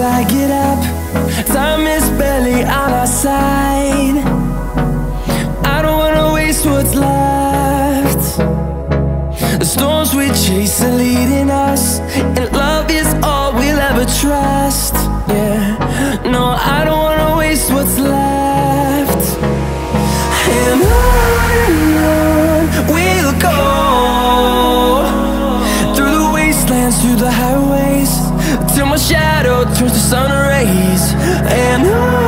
I get up, time is barely on our side. I don't wanna waste what's left. The storms we chase are leading us, and love is all we'll ever trust. Yeah, no, I don't wanna waste what's left. And on we'll go, through the wastelands, through the highways, till my shadow turns to sun rays. And on